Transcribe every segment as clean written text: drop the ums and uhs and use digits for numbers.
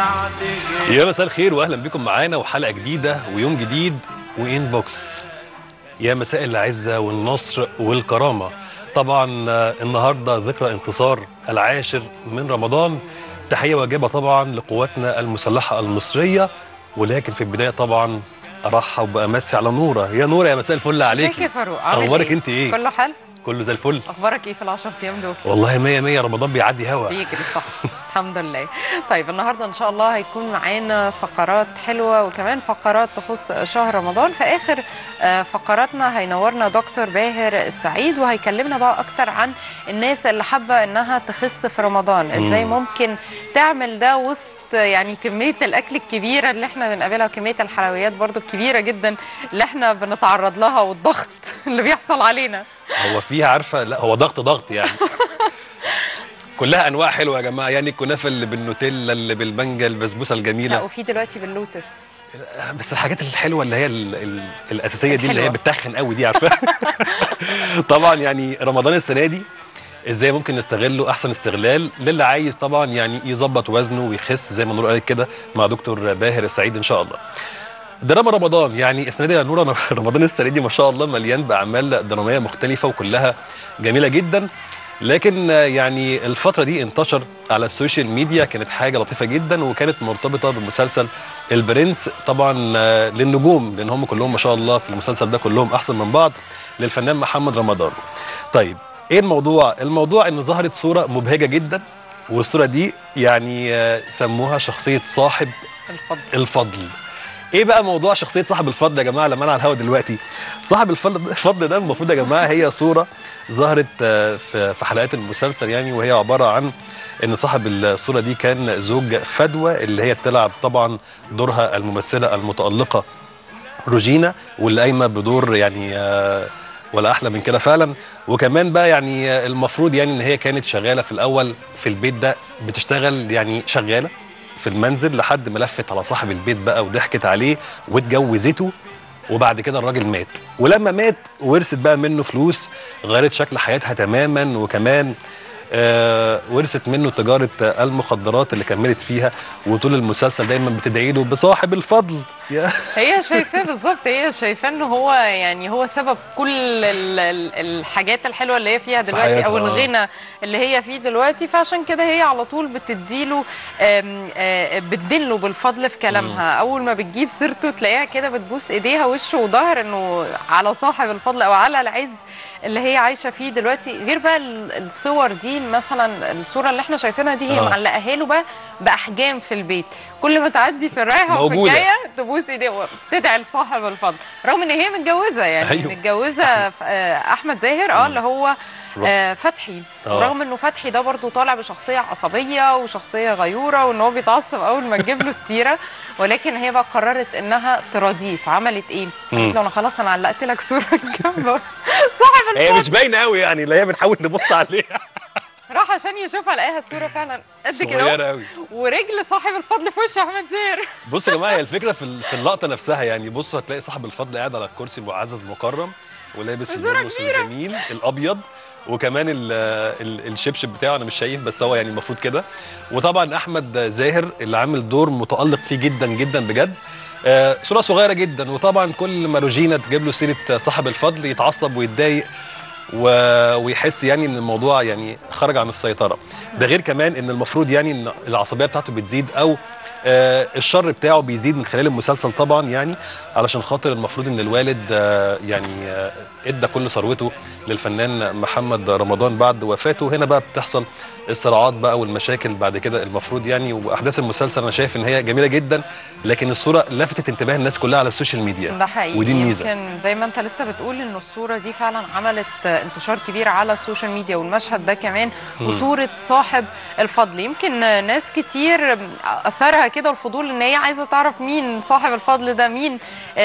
يا مساء الخير واهلا بكم معانا وحلقه جديده ويوم جديد وانبوكس. يا مساء العزه والنصر والكرامه. طبعا النهارده ذكرى انتصار العاشر من رمضان. تحيه واجبه طبعا لقواتنا المسلحه المصريه، ولكن في البدايه طبعا ارحب بامسي على نوره. يا نوره يا مساء الفل عليكي. ازيك يا فاروق؟ عامل اخبارك ايه؟ انت ايه؟ كله حلو؟ كله زي الفل. اخبارك ايه في ال10 ايام دول؟ والله مية مية، رمضان بيعدي هوا بيجري صح. الحمد لله. طيب النهارده ان شاء الله هيكون معانا فقرات حلوه وكمان فقرات تخص شهر رمضان. في اخر فقراتنا هينورنا دكتور باهر السعيد وهيكلمنا بقى اكتر عن الناس اللي حابه انها تخس في رمضان، ازاي ممكن تعمل ده وسط يعني كميه الاكل الكبيره اللي احنا بنقابلها وكميه الحلويات برضو الكبيره جدا اللي احنا بنتعرض لها والضغط اللي بيحصل علينا. هو فيها عارفه، لا هو ضغط يعني. كلها انواع حلوه يا جماعه، يعني الكنافه اللي بالنوتيلا، اللي بالمانجا، البسبوسه الجميله. لا وفي دلوقتي باللوتس. بس الحاجات الحلوه اللي هي الاساسيه دي اللي هي بتتخن قوي دي، عارفه. طبعا يعني رمضان السنه دي ازاي ممكن نستغله احسن استغلال للي عايز طبعا يعني يظبط وزنه ويخس زي ما نور قالت كده مع دكتور باهر السعيد ان شاء الله. دراما رمضان يعني السنه دي يا نور، رمضان السنه دي ما شاء الله مليان باعمال دراميه مختلفه وكلها جميله جدا. لكن يعني الفتره دي انتشر على السوشيال ميديا كانت حاجه لطيفه جدا، وكانت مرتبطه بمسلسل البرنس طبعا للنجوم، لان هم كلهم ما شاء الله في المسلسل ده كلهم احسن من بعض، للفنان محمد رمضان. طيب ايه الموضوع؟ الموضوع ان ظهرت صوره مبهجه جدا، والصوره دي يعني سموها شخصيه صاحب الفضل. ايه بقى موضوع شخصيه صاحب الفضل يا جماعه لما انا على الهوا دلوقتي؟ صاحب الفضل ده المفروض يا جماعه هي صوره ظهرت في حلقات المسلسل يعني، وهي عباره عن ان صاحب الصوره دي كان زوج فدوى اللي هي بتلعب طبعا دورها الممثله المتالقه روجينا، واللي قايمه بدور يعني ولا احلى من كده فعلا. وكمان بقى يعني المفروض يعني ان هي كانت شغاله في الاول في البيت ده، بتشتغل يعني شغاله في المنزل لحد ما لفت على صاحب البيت بقى وضحكت عليه واتجوزته، وبعد كده الراجل مات. ولما مات ورثت بقى منه فلوس غيرت شكل حياتها تماما، وكمان ورثت منه تجاره المخدرات اللي كملت فيها، وطول المسلسل دايما بتدعي له بصاحب الفضل. هي شايفاه بالظبط، هي شايفاه ان هو يعني هو سبب كل الحاجات الحلوه اللي هي فيها دلوقتي او الغنى اللي هي فيه دلوقتي، فعشان كده هي على طول بتديله بتدله بالفضل في كلامها. اول ما بتجيب سيرته تلاقيها كده بتبوس ايديها وشه وظهر انه على صاحب الفضل او على العز اللي هي عايشه فيه دلوقتي. غير بقى الصور دي، مثلا الصوره اللي احنا شايفينها دي هي معلقاها له بقى باحجام في البيت، كل ما تعدي في الرايحه وفي الجايه تبوس ايديه وتدعي لصاحب الفضل، رغم ان هي متجوزه يعني. أيوه. متجوزه احمد زاهر اللي هو فتحي. ورغم انه فتحي ده برضو طالع بشخصيه عصبيه وشخصيه غيوره وان هو بيتعصب اول ما تجيب له السيره، ولكن هي بقى قررت انها تراضيه. فعملت ايه؟ قالت له انا خلاص انا علقت لك صوره جنب صاحب الفضل. هي مش باينه قوي يعني، اللي هي بنحاول نبص عليها. راح عشان يشوفها لقاها صوره فعلا قد كده صغيره قوي، ورجل صاحب الفضل في وش احمد زاهر. بصوا يا جماعه هي الفكره في اللقطه نفسها يعني. بصوا هتلاقي صاحب الفضل قاعد على الكرسي معزز مكرم ولابس البرنس الجميل الابيض، وكمان الشبشب بتاعه انا مش شايف بس هو يعني المفروض كده. وطبعا احمد زاهر اللي عامل دور متالق فيه جدا جدا بجد. صوره صغيره جدا، وطبعا كل ما روجينا تجيب له سيره صاحب الفضل يتعصب ويتضايق ويحس يعني ان الموضوع يعني خرج عن السيطره. ده غير كمان ان المفروض يعني ان العصبيه بتاعته بتزيد او الشر بتاعه بيزيد من خلال المسلسل طبعا يعني، علشان خاطر المفروض ان الوالد يعني ادى كل ثروته للفنان محمد رمضان بعد وفاته. هنا بقى بتحصل الصراعات بقى والمشاكل بعد كده المفروض يعني. واحداث المسلسل انا شايف ان هي جميله جدا، لكن الصوره لفتت انتباه الناس كلها على السوشيال ميديا. ده حقيقي، ودي الميزه. يمكن زي ما انت لسه بتقول انه الصوره دي فعلا عملت انتشار كبير على السوشيال ميديا، والمشهد ده كمان وصوره صاحب الفضل. يمكن ناس كتير اثرها كده الفضول ان هي عايزه تعرف مين صاحب الفضل ده، مين.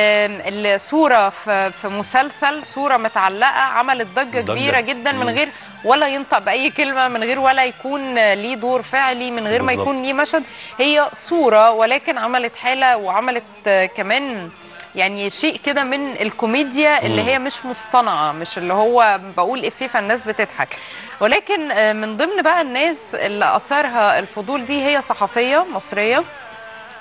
الصوره في مسلسل، صوره متعلقه عملت ضجه كبيره جدا من غير ولا ينطق باي كلمه، من غير ولا يكون ليه دور فعلي، من غير ما يكون ليه مشهد. هي صوره ولكن عملت حاله وعملت كمان يعني شيء كده من الكوميديا اللي هي مش مصطنعه، مش اللي هو بقول افيه فالناس بتضحك. ولكن من ضمن بقى الناس اللي اثارها الفضول دي هي صحفيه مصريه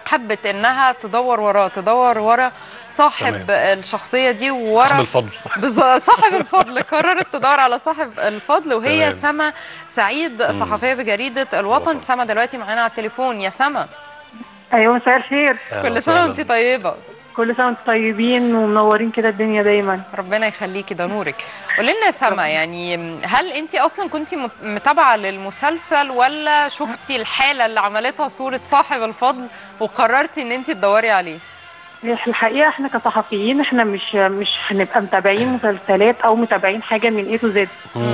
حبت انها تدور ورا صاحب الشخصيه دي، ورا صاحب الفضل. صاحب الفضل. قررت تدور على صاحب الفضل، وهي سما سعيد، صحفيه بجريده الوطن. سما دلوقتي معانا على التليفون. يا سما. ايوه، مساء الخير. كل سنه وانت طيبه. كل سنه وانتم طيبين ومنورين كده الدنيا دايما. ربنا يخليكي، ده نورك. قولي لنا يا سما، يعني هل انت اصلا كنتي متابعه للمسلسل، ولا شفتي الحاله اللي عملتها صوره صاحب الفضل وقررتي ان انت تدوري عليه؟ الحقيقه احنا كصحفيين احنا مش هنبقى متابعين مسلسلات او متابعين حاجه من اي تو زد.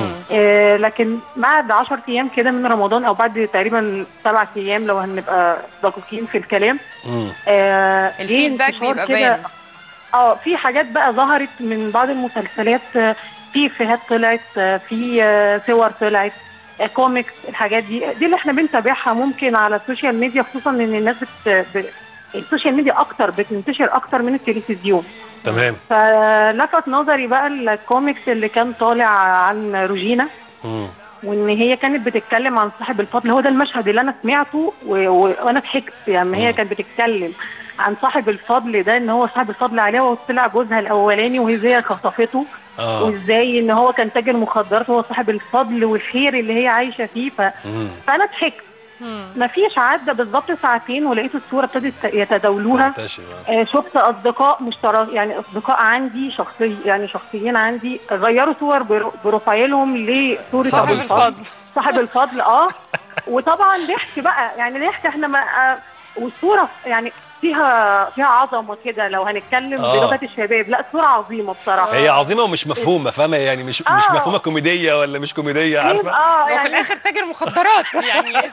لكن بعد 10 ايام كده من رمضان، او بعد تقريبا 7 ايام لو هنبقى دقيقين في الكلام، الفيدباك بيبقى باين. في حاجات بقى ظهرت من بعض المسلسلات، في افيهات طلعت، في صور طلعت، كوميكس. الحاجات دي اللي احنا بنتابعها ممكن على السوشيال ميديا، خصوصا ان الناس السوشيال ميديا بتنتشر اكتر من التلفزيون. تمام. فلفت نظري بقى الكوميكس اللي كان طالع عن روجينا، وان هي كانت بتتكلم عن صاحب الفضل. هو ده المشهد اللي انا سمعته وانا ضحكت. يعني هي كانت بتتكلم عن صاحب الفضل ده، ان هو صاحب الفضل عليها، وطلع جوزها الاولاني وهي خطفته، وازاي ان هو كان تاجر مخدرات، هو صاحب الفضل والخير اللي هي عايشه فيه. فانا ضحكت. مفيش عدى بالظبط ساعتين ولقيت الصوره ابتدت يتداولوها. شفت اصدقاء يعني اصدقاء عندي شخصيين عندي غيروا صور بروفايلهم لصوره صاحب الفضل. وطبعا ضحك بقى، يعني ضحك. احنا والصوره يعني فيها عظمه كده. لو هنتكلم بلغه الشباب، لا الصوره عظيمه بصراحه. هي عظيمه ومش مفهومه، فاهمه يعني؟ مش مفهومه كوميديه ولا مش كوميديه، عارفه؟ يعني في الاخر تاجر مخدرات يعني.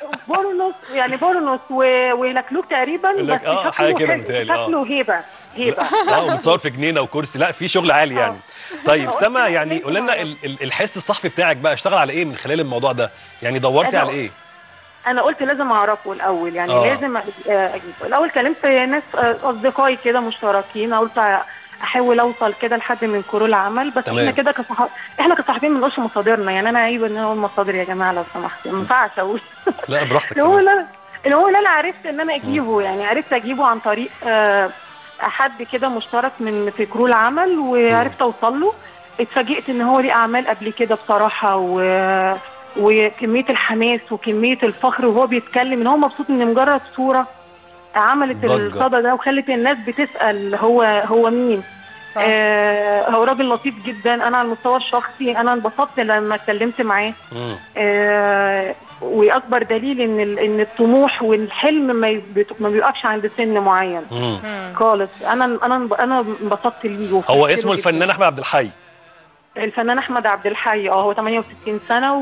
بورنوس ولكلوك تقريبا، بس حاجه كده متهيألي. شكله هيبه ومتصور في جنينه وكرسي. لا في شغل عالي يعني. طيب سما، يعني قول لنا الحس الصحفي بتاعك بقى اشتغل على ايه من خلال الموضوع ده؟ يعني دورتي على ايه؟ انا قلت لازم اعرفه الاول، يعني لازم اجيبه الاول. كلمت ناس اصدقائي كده مشتركين، قلت احاول اوصل كده لحد من كرو العمل. بس تمام. احنا كصحفيين ما بنقولش مصادرنا. يعني انا عيب ان هو المصادر يا جماعه لو سمحتوا، ما ينفعش اقول. لا براحتك. اللي هو انا عرفت ان انا اجيبه، يعني عرفت اجيبه عن طريق حد كده مشترك في كرو العمل، وعرفت اوصل له. اتفاجئت ان هو ليه اعمال قبل كده بصراحه، وكميه الحماس وكميه الفخر، وهو بيتكلم ان هو مبسوط ان مجرد صوره عملت الصدى ده وخلت الناس بتسال هو مين. هو راجل لطيف جدا. انا على المستوى الشخصي انا انبسطت لما اتكلمت معاه. واكبر دليل ان الطموح والحلم ما بيوقفش عند سن معين خالص. انا انبسطت ليه. هو اسمه الفنان احمد عبد الحي. الفنان احمد عبد الحي. هو 68 سنه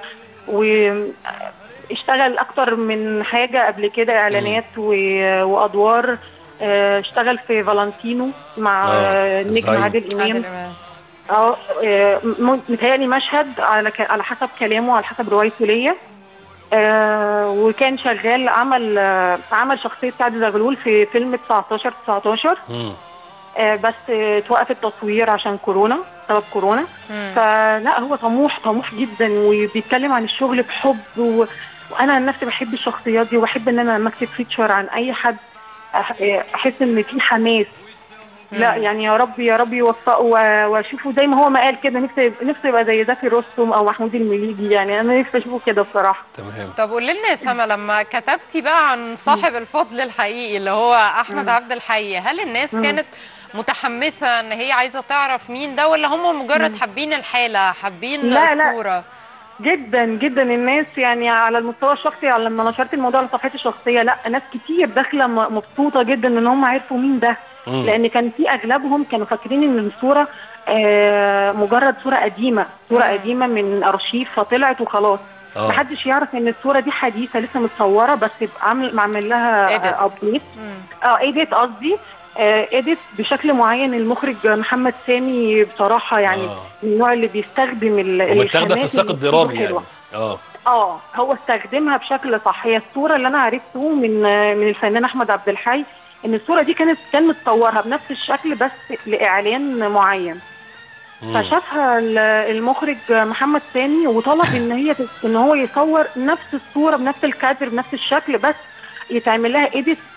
واشتغل اكتر من حاجه قبل كده، اعلانات وادوار. اشتغل في فالنتينو مع النجم عادل امام. متهيألي مشهد على حسب كلامه، على حسب روايته ليا. وكان شغال عمل شخصيه سعد زغلول في فيلم 19 بس توقف التصوير عشان سبب كورونا. فلا هو طموح جدا، وبيتكلم عن الشغل بحب. وانا عن نفسي بحب الشخصيات دي، وبحب ان انا لما اكتب فيتشر عن اي حد احس ان في حماس. لا يعني يا رب يوفقه، واشوفه زي ما هو ما قال كده. نفسي يبقى زي زكي رستم او محمود المليجي. يعني انا نفسي اشوفه كده بصراحه. تمام. طب قولي لنا يا سما، لما كتبتي بقى عن صاحب الفضل الحقيقي اللي هو احمد عبد الحي، هل الناس كانت متحمسه ان هي عايزه تعرف مين ده، ولا هم مجرد حابين الحاله، حابين الصوره؟ لا جدا جدا الناس، يعني على المستوى الشخصي لما نشرت الموضوع على صفحتي الشخصيه، لا ناس كتير داخله مبسوطه جدا ان هم عرفوا مين ده. لان كان في اغلبهم كانوا فاكرين ان الصوره مجرد صوره قديمه من ارشيف فطلعت وخلاص. محدش يعرف ان الصوره دي حديثه لسه متصوره، بس معمل لها ابديت. ايديت قصدي ايديت بشكل معين. المخرج محمد سامي بصراحه يعني من النوع اللي بيستخدم ومتاخده في السياق الدرامي يعني. هو استخدمها بشكل صح. هي الصوره اللي انا عرفته من الفنان احمد عبد الحي، ان الصوره دي كان متصورها بنفس الشكل بس لاعلان معين. فشافها المخرج محمد سامي وطلب ان هو يصور نفس الصوره بنفس الكادر بنفس الشكل، بس يتعمل لها ايديت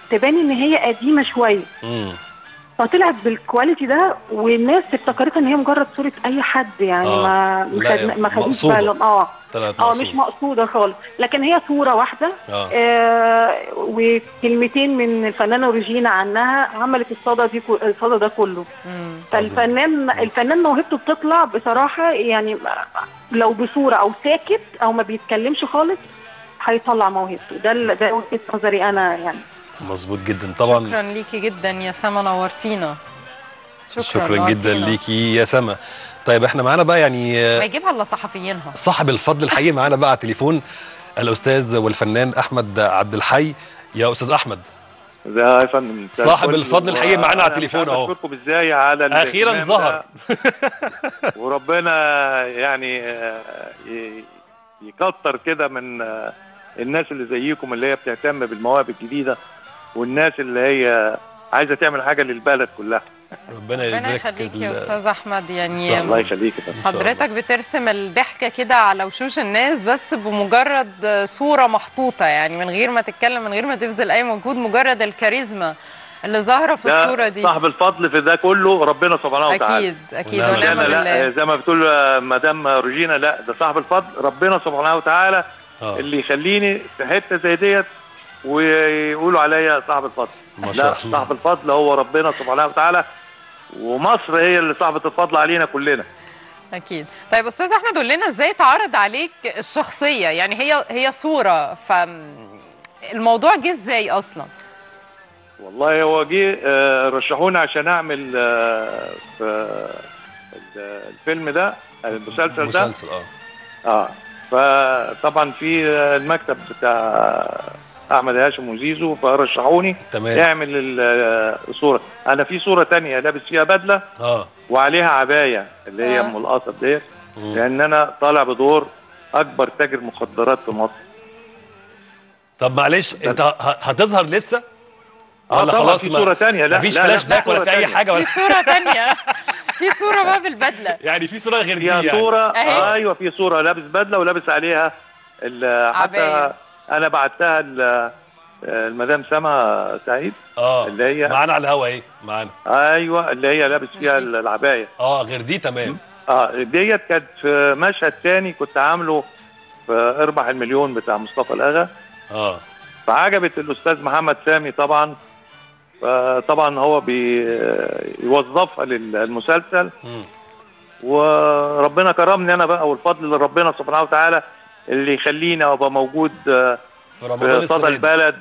تبان ان هي قديمه شويه. فطلعت بالكواليتي ده، والناس افتكرتها ان هي مجرد صوره اي حد يعني. ما خدتش بالهم. مش مقصوده خالص، لكن هي صوره واحده. وكلمتين من الفنانه روجينا عنها عملت الصدى ده كله. فالفنان موهبته بتطلع بصراحه يعني، لو بصوره او ساكت او ما بيتكلمش خالص هيطلع موهبته. ده وجهه نظري انا يعني. مظبوط جدا طبعا. شكرا ليكي جدا يا سما، نورتينا. شكرا جدا ليكي يا سما. طيب احنا معانا بقى يعني ما يجيبها الا صحفيينها. صاحب الفضل الحقيقي معانا بقى على التليفون، الاستاذ والفنان احمد عبد الحي. يا استاذ احمد. يا فندم، صاحب الفضل الحقيقي معانا على التليفون اهو. اشكركم ازاي على اخيرا ظهر. وربنا يعني يكتر كده من الناس اللي زيكم، اللي هي بتهتم بالمواهب الجديده، والناس اللي هي عايزه تعمل حاجه للبلد كلها. ربنا يخليك يا استاذ احمد. يعني الله يخليك. حضرتك بترسم الضحكه كده على وشوش الناس بس بمجرد صوره محطوطه، يعني من غير ما تتكلم، من غير ما تبذل اي مجهود، مجرد الكاريزما اللي ظاهره في الصوره دي. صاحب الفضل في ده كله ربنا سبحانه وتعالى. اكيد ونعم بالله. زي ما بتقول مدام روجينا، لا ده صاحب الفضل ربنا سبحانه وتعالى اللي يخليني في حته زي ديت ويقولوا عليا صاحب الفضل. لا، صاحب الفضل هو ربنا سبحانه وتعالى، ومصر هي اللي صاحبة الفضل علينا كلنا. أكيد. طيب أستاذ أحمد، قول لنا إزاي اتعرض عليك الشخصية؟ يعني هي صورة، فالموضوع جه إزاي أصلا؟ والله هو جه رشحوني عشان أعمل في الفيلم ده، المسلسل ده. فطبعا في المكتب بتاع احمد هاشم وزيزو، فرشحوني اعمل الصوره. انا في صوره تانية لابس فيها بدله وعليها عبايه اللي هي ام القصب ديت، لان انا طالع بدور اكبر تاجر مخدرات في مصر. طب معلش، انت هتظهر لسه ولا خلاص؟ في صوره تانية. لا مفيش فلاش باك ولا في اي حاجه ولا في صوره تانية؟ في صوره بقى بالبدله يعني؟ في صوره غير دي يعني؟ صوره ايوه، في صوره لابس بدله ولابس عليها حتى انا بعتها المدام سما سعيد اللي هي معانا على الهوا. ايه معانا؟ ايوه، اللي هي لابس فيها العبايه. غير دي. تمام. ديت كانت في مشهد تاني كنت عامله في اربح المليون بتاع مصطفى الاغا. فعجبت الاستاذ محمد سامي طبعا. طبعا هو بيوظفها للمسلسل. وربنا كرمني انا بقى، والفضل لربنا سبحانه وتعالى اللي يخليني ابقى موجود في صدى البلد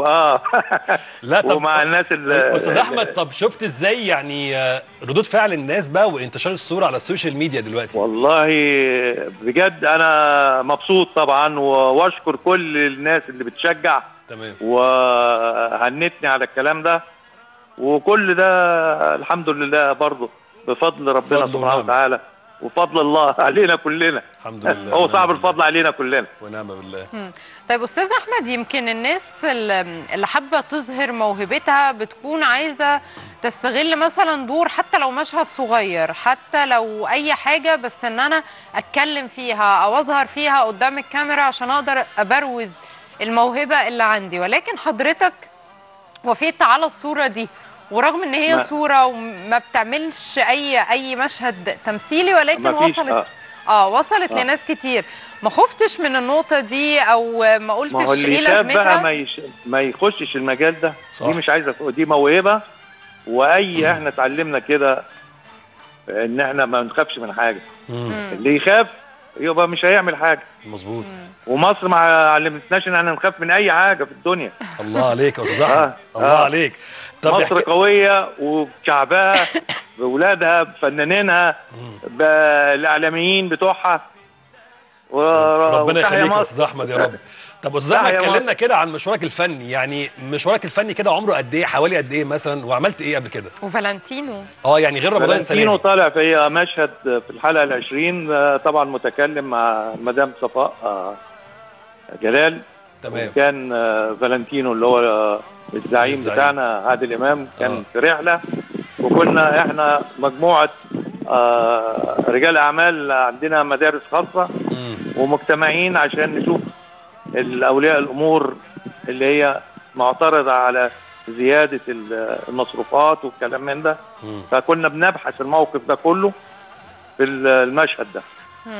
لا طب ومع الناس استاذ احمد، طب شفت ازاي يعني ردود فعل الناس بقى وانتشار الصوره على السوشيال ميديا دلوقتي؟ والله بجد انا مبسوط طبعا، واشكر كل الناس اللي بتشجع. تمام. وهنتني على الكلام ده، وكل ده الحمد لله برضه بفضل ربنا سبحانه وتعالى، وفضل الله علينا كلنا. الحمد لله. هو صاحب الفضل علينا كلنا ونعم بالله. طيب أستاذ أحمد، يمكن الناس اللي حابة تظهر موهبتها بتكون عايزة تستغل مثلا دور، حتى لو مشهد صغير، حتى لو أي حاجة، بس إن أنا أتكلم فيها أو أظهر فيها قدام الكاميرا عشان أقدر أبروز الموهبة اللي عندي. ولكن حضرتك وافقت على الصورة دي، ورغم ان هي صورة وما بتعملش اي مشهد تمثيلي، ولكن وصلت لناس كتير. ما خفتش من النقطة دي او ما قلتش ايه لازمتها؟ بقى ما يخشش المجال ده. دي مش عايزة، دي موهبة، احنا اتعلمنا كده ان احنا ما نخافش من حاجة. اللي يخاف يبقى مش هيعمل حاجة. مظبوط. ومصر ما علمتناش ان احنا نخاف من اي حاجة في الدنيا. الله عليك يا استاذ احمد. الله عليك. طب مصر قوية وبشعبها، بولادها، بفنانينها، بالاعلاميين بتوعها. ربنا يخليك يا استاذ احمد يا رب. طب استاذ احمد، اتكلمنا كده عن مشوارك الفني. يعني مشوارك الفني كده عمره قد ايه؟ حوالي قد ايه مثلا؟ وعملت ايه قبل كده؟ وفالنتينو يعني غير رمضان السنه دي. فالنتينو طالع في مشهد في الحلقه ال20 طبعا متكلم مع مدام صفاء جلال. تمام. كان فالنتينو اللي هو الزعيم بتاعنا عادل امام كان في رحله، وكنا احنا مجموعه رجال اعمال عندنا مدارس خاصه ومجتمعين عشان نشوف الاولياء الامور اللي هي معترضه على زياده المصروفات والكلام من ده. فكنا بنبحث الموقف ده كله في المشهد ده.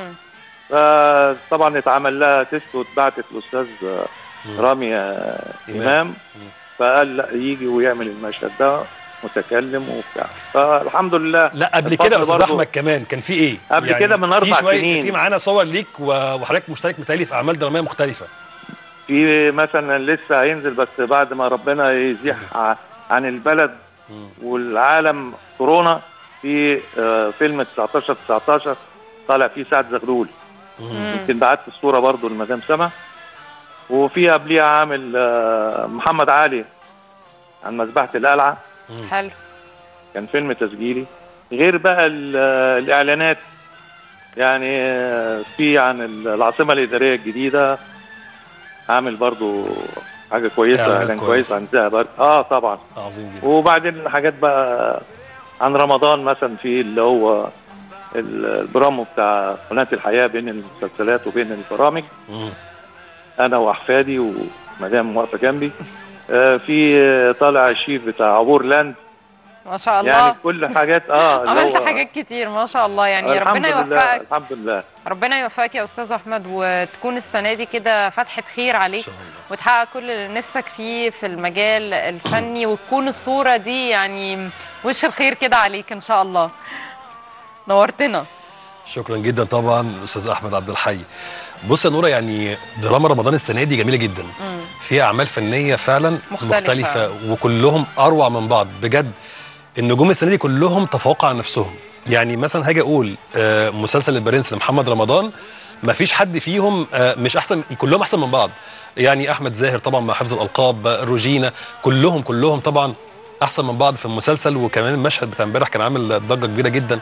فطبعا اتعمل لها تيست واتبعتت الاستاذ رامي امام، فقال لا يجي ويعمل المشهد ده متكلم وبتاع. فالحمد لله. لا قبل كده يا استاذ احمد كمان كان في ايه؟ قبل يعني كده من 4 سنين في معانا صور ليك وحضرتك مشترك متهيألي في اعمال دراميه مختلفه. في مثلا لسه هينزل بس بعد ما ربنا يزيح عن البلد والعالم كورونا، في فيلم 19 طالع فيه سعد زغلول. يمكن بعت الصوره برضو لمدام سما. وفي قبليها عامل محمد علي عن مذبحة القلعة. حلو. كان فيلم تسجيلي، غير بقى الإعلانات يعني. في عن العاصمة الإدارية الجديدة عامل برضو حاجة كويسة، إعلان كويس عن زهبر. طبعا عظيم جدا. وبعدين حاجات بقى عن رمضان مثلا، في اللي هو البرامو بتاع قناة الحياة بين المسلسلات وبين البرامج. انا واحفادي ومدام واقفه جنبي. في طالع الشيف بتاع عبور لاند. ما شاء الله. يعني كل حاجات عملت حاجات كتير ما شاء الله يعني. ربنا يوفقك. الحمد لله. ربنا يوفقك يا استاذ احمد، وتكون السنه دي كده فتحه خير عليك وتحقق كل اللي نفسك فيه في المجال الفني، وتكون الصوره دي يعني وش الخير كده عليك ان شاء الله. نورتنا. شكرا جدا طبعا استاذ احمد عبد الحي. بص يا نوره، يعني دراما رمضان السنه دي جميله جدا. فيها اعمال فنيه فعلا مختلفه وكلهم اروع من بعض بجد. النجوم السنه دي كلهم تفوقوا على نفسهم. يعني مثلا هاجي اقول مسلسل البرنس لمحمد رمضان، ما فيش حد فيهم مش احسن، كلهم احسن من بعض. يعني احمد زاهر طبعا مع حفظ الالقاب، روجينا، كلهم طبعا احسن من بعض في المسلسل. وكمان المشهد بتاع امبارح كان عامل ضجه كبيره جدا.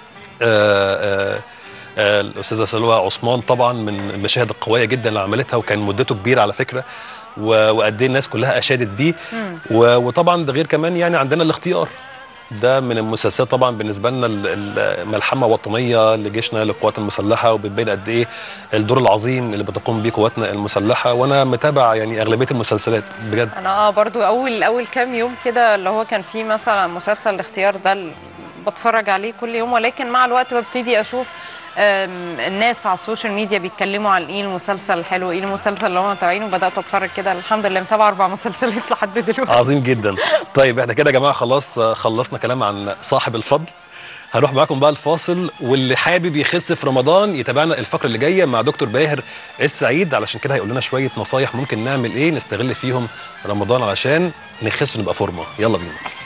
الاستاذه سلوى عثمان طبعا من المشاهد القويه جدا اللي عملتها، وكان مدته كبيره على فكره، وقد ايه الناس كلها اشادت بيه. وطبعا ده غير كمان يعني عندنا الاختيار ده من المسلسلات طبعا بالنسبه لنا الملحمه وطنيه لجيشنا للقوات المسلحه، وبتبين قد ايه الدور العظيم اللي بتقوم بيه قواتنا المسلحه. وانا متابع يعني اغلبيه المسلسلات بجد. انا برضو اول كام يوم كده اللي هو كان فيه مثلا مسلسل الاختيار ده بتفرج عليه كل يوم، ولكن مع الوقت ببتدي اشوف الناس على السوشيال ميديا بيتكلموا عن ايه المسلسل الحلو، ايه المسلسل اللي هم متابعينه، وبدات اتفرج كده. الحمد لله متابعه 4 مسلسلات لحد دلوقتي. عظيم جدا. طيب احنا كده يا جماعه خلاص خلصنا كلام عن صاحب الفضل. هنروح معاكم بقى الفاصل، واللي حابب يخس في رمضان يتابعنا الفقره اللي جايه مع دكتور باهر السعيد، علشان كده هيقول لنا شويه نصايح ممكن نعمل ايه نستغل فيهم رمضان علشان نخس ونبقى فورمه. يلا بينا.